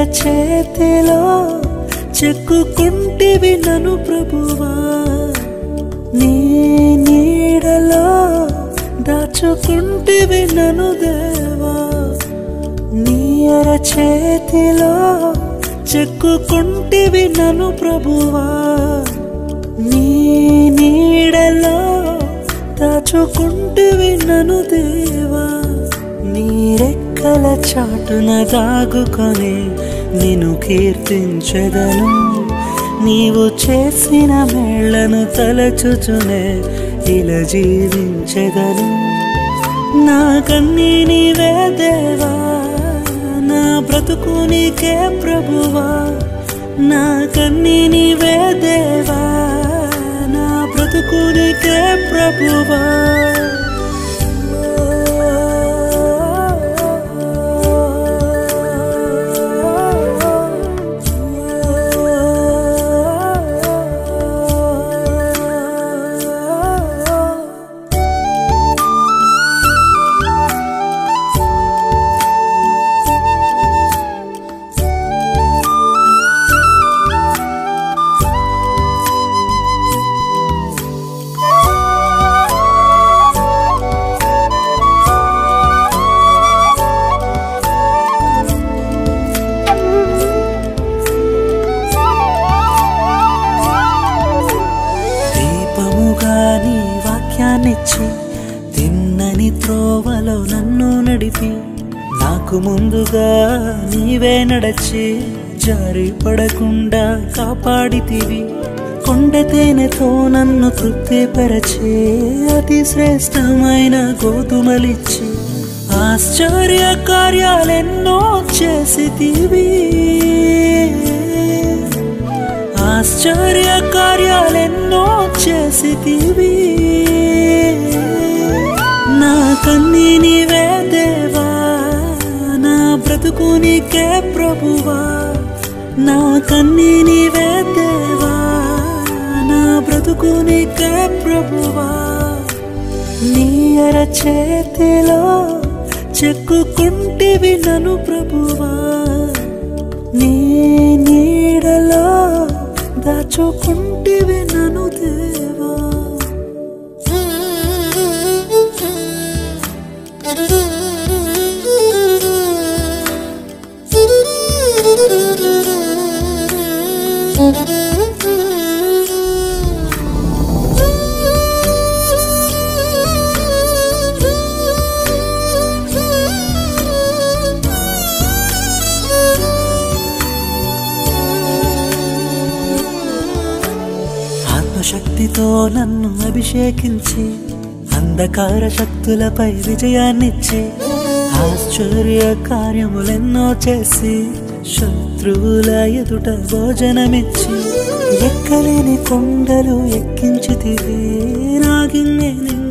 చేతిలో చెక్కుకుంటివి నన్ను ప్రభువా, నీ నీడలో దాచుకుంటివి నన్ను దేవా. నీ చేతిలో చెక్కుకుంటివి నన్ను ప్రభువా, నీ నీడలో దాచుకుంటివి నన్ను దేవా. నీ రెక్కల చాటున దాగుకొని నిన్ను కీర్తించెదను, నీవు చేసిన మేళ్లను తలచుచునే ఇలా జీవించెదను. నా కన్నీ నీవే దేవా, నా బ్రతుకు నీకే ప్రభువా. నా కన్నీ నీవే దేవా, నా బ్రతుకు నీకే ప్రభువా. నీ వాక్యాన్నిచ్చి తిన్నని త్రోవలో నన్ను నడిపి, నాకు ముందుగా నీవే నడచి జారి పడకుండా కాపాడితివి. కొండ తేనెతో నన్ను తృప్తిపరచి అతి శ్రేష్టమైన గోధుమలిచ్చి ఆశ్చర్య కార్యాలెన్నో చేసితివి. ఆశ్చర్య కార్యాలెన్నో చేసితివి. నా కన్నీ నీవే దేవా, నా బ్రతుకు నీకే ప్రభువా. నా కన్నీ నీవే దేవా, నా బ్రతుకు నీకే ప్రభువా. నీ చేతిలో చెక్కుకుంటివి నన్ను ప్రభువా, నీ నీడలో దాచుకుంటివి నన్ను దేవా. శక్తితో నన్ను అభిషేకించి అంధకార శక్తులపై విజయాన్నిచ్చి ఆశ్చర్య కార్యములెన్నో చేసి శత్రువుల ఎదుట భోజనమిచ్చి ఎక్కలేని కొండలు ఎక్కించితివి. నాగిన్నే